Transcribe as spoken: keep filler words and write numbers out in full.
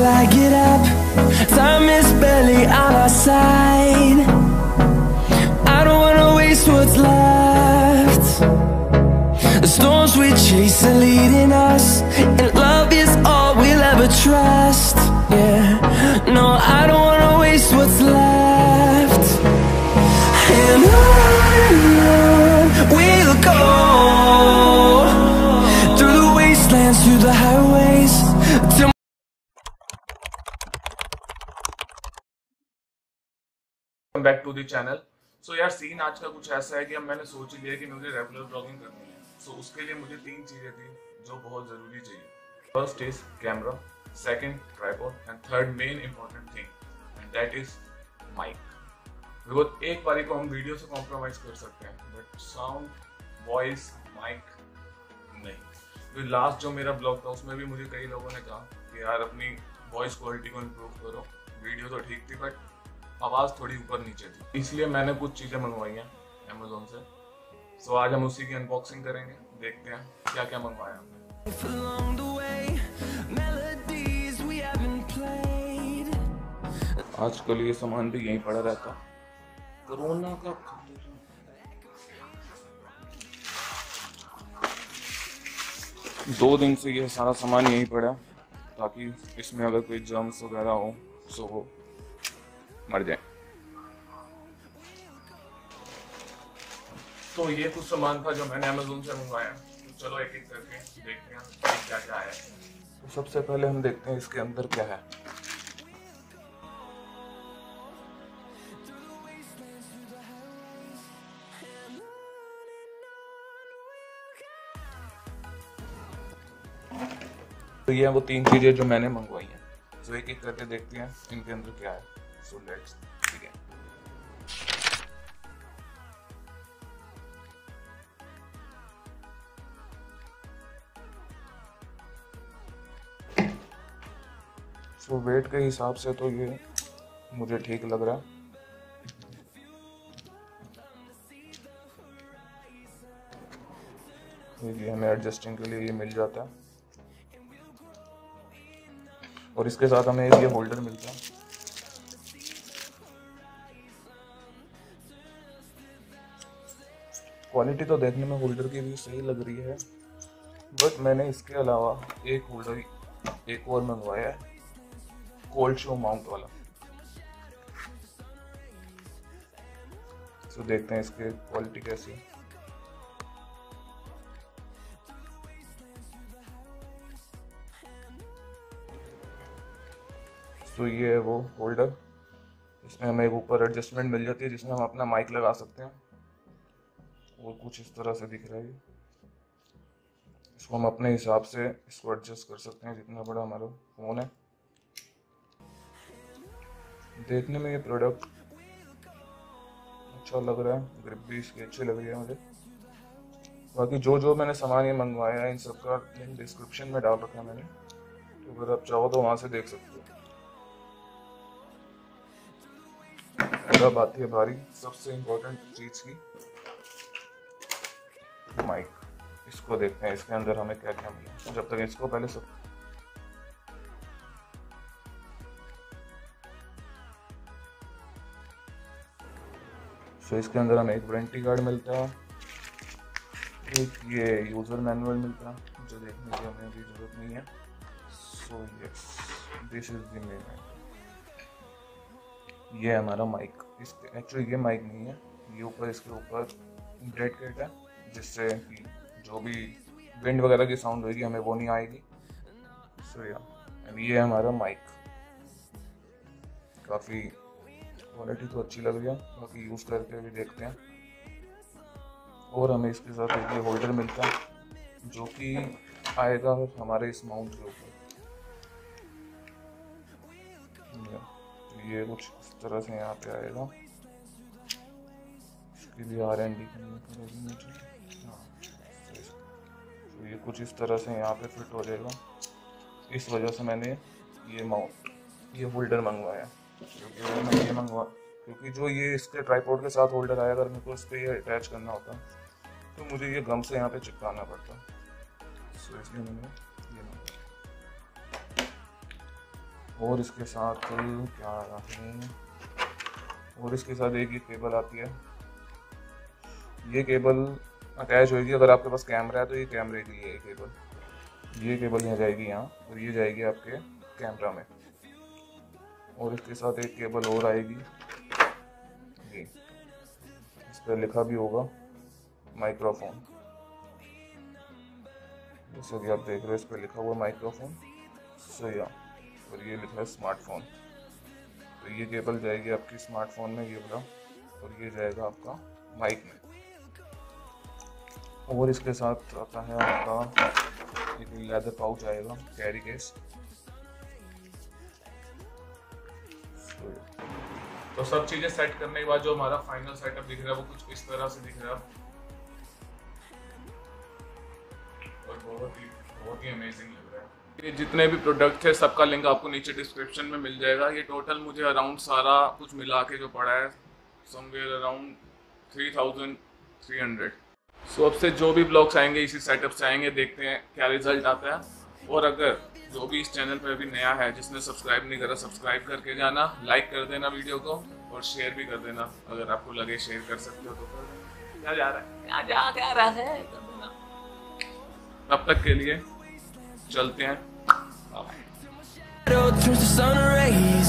till I get up. Time is barely on our side. I don't wanna waste what's left. The storms we chase are leading us, and love is all we'll ever trust. Yeah, no, I don't wanna waste what's left. And on and on we'll go, through the wastelands, through the highways, till welcome back to the channel. So यार scene आज का कुछ ऐसा है कि अब मैंने सोच लिया कि मुझे रेगुलर ब्लॉगिंग करनी है। सो so, उसके लिए मुझे तीन चीज़ें थी जो बहुत ज़रूरी चाहिए। First is camera, second tripod, and third main important thing and that is mic. Because एक बारी को हम वीडियो से कॉम्प्रोमाइज़ कर सकते हैं बट साउंड, वॉइस, माइक नहीं। तो लास्ट जो मेरा ब्लॉग था उसमें भी मुझे कई लोगों ने कहा कि यार अपनी वॉइस क्वालिटी को इम्प्रूव करो। वीडियो तो ठीक थी बट आवाज़ थोड़ी ऊपर नीचे थी, इसलिए मैंने कुछ चीज़ें मंगवाई हैं अमेज़ोन से। सो so, आज हम उसी की अनबॉक्सिंग करेंगे, देखते हैं क्या क्या मंगवाया हमने। आजकल ये सामान भी यहीं पड़ा रहता, कोरोना का दो दिन से ये सारा सामान यहीं पड़ा ताकि इसमें अगर कोई जर्म्स वगैरह हो सो वो मर जाए। तो ये कुछ सामान था जो मैंने अमेज़ोन से मंगवाया। तो चलो एक एक करके देखते हैं क्या क्या है। तो सबसे पहले हम देखते हैं इसके अंदर क्या है। तो ये वो तीन चीजें जो मैंने मंगवाई हैं। तो एक एक करके देखते हैं इनके अंदर क्या है। So let's begin. So weight के हिसाब से तो ये मुझे ठीक लग रहा है। ये हमें एडजस्टिंग के लिए ये मिल जाता है और इसके साथ हमें ये होल्डर मिलता है। क्वालिटी तो देखने में होल्डर की भी सही लग रही है बट मैंने इसके अलावा एक होल्डर एक और मंगवाया है, कोल्ड शो माउंट वाला। तो देखते हैं इसकी क्वालिटी कैसी है। तो ये है वो होल्डर, इसमें हमें एक ऊपर एडजस्टमेंट मिल जाती है जिसमें हम अपना माइक लगा सकते हैं और कुछ इस तरह से दिख रहा है। इसको हम अपने हिसाब से इसको एडजस्ट कर सकते हैं जितना बड़ा हमारा फ़ोन है। देखने में ये प्रोडक्ट अच्छा लग रहा है, ग्रिप भी इसकी अच्छी लग रही है मुझे। बाकी जो जो मैंने सामान ये मंगवाया है इन सब का लिंक डिस्क्रिप्शन में डाल रखा है मैंने, तो अगर आप चाहो तो वहाँ से देख सकते हो। अब आती है बारी सबसे इम्पोर्टेंट चीज की, माइक। इसको देखते हैं इसके अंदर हमें क्या क्या मिला। जब तक इसको पहले सब तो इसके अंदर हमें एक वारंटी कार्ड मिलता है, एक ये यूजर मैनुअल मिलता है जो देखने की हमें भी जरूरत नहीं है। So yes, this is the main. ये हमारा माइक, इसके एक्चुअली ये माइक नहीं है, ये ऊपर इसके ऊपर ब्रेड किट है जिससे कि जो भी विंड वगैरह की साउंड होगी हमें वो नहीं आएगी। सो या ये है हमारा माइक। काफ़ी क्वालिटी तो अच्छी लग रही है, बाकी यूज़ करके भी देखते हैं। और हमें इसके साथ एक ये होल्डर मिलता है जो कि आएगा हमारे इस माउंट के ऊपर। ये कुछ इस तरह से यहाँ पे आएगा, इसके लिए आर एंड डी करनी पड़ेगी मुझे। हाँ, तो ये कुछ इस तरह से यहाँ पे फिट हो जाएगा। इस वजह से मैंने ये माउंट ये होल्डर मंगवाया, क्योंकि मैं ये मंगवा क्योंकि जो ये इसके ट्राइपॉड के साथ होल्डर आया, अगर मेरे को इस पर ये अटैच करना होता तो मुझे ये गम से यहाँ पे चिपकाना पड़ता। सो इसलिए मैंने ये मंगवाया। और इसके साथ क्या आया है, और इसके साथ एक ये केबल आती है। ये केबल अटैच होगी, अगर आपके पास कैमरा है तो ये कैमरे के लिए है केबल। ये केबल यहाँ जाएगी यहाँ, और ये जाएगी आपके कैमरा में। और इसके साथ एक केबल और आएगी, ये इस पर लिखा भी होगा माइक्रोफोन, जैसे कि आप देख रहे हो इस पर लिखा हुआ माइक्रोफोन। सो या और ये लिखा है स्मार्टफोन। तो ये केबल जाएगी आपकी स्मार्टफोन में, ये वाला, और ये जाएगा आपका माइक में। और इसके साथ आता है आपका एक लेदर पाउच आएगा, कैरी केस। तो सब चीजें सेट करने के बाद जो हमारा फाइनल सेटअप दिख रहा है वो कुछ इस तरह से दिख रहा है, और बहुत ही बहुत ही अमेजिंग लग रहा है। ये जितने भी प्रोडक्ट है सबका लिंक आपको नीचे डिस्क्रिप्शन में मिल जाएगा। ये टोटल मुझे अराउंड सारा कुछ मिला के जो पड़ा है somewhere around three thousand three hundred. So अब से जो भी ब्लॉग्स आएंगे इसी सेटअप से आएंगे, देखते हैं क्या रिजल्ट आता है। और अगर जो भी इस चैनल पर अभी नया है, जिसने सब्सक्राइब नहीं करा, सब्सक्राइब करके जाना, लाइक कर देना वीडियो को, और शेयर भी कर देना अगर आपको लगे शेयर कर सकते हो तो। क्या जा रहा है क्या जा क्या रहा है कर देना। तब तक के लिए चलते हैं। Turns to sun rays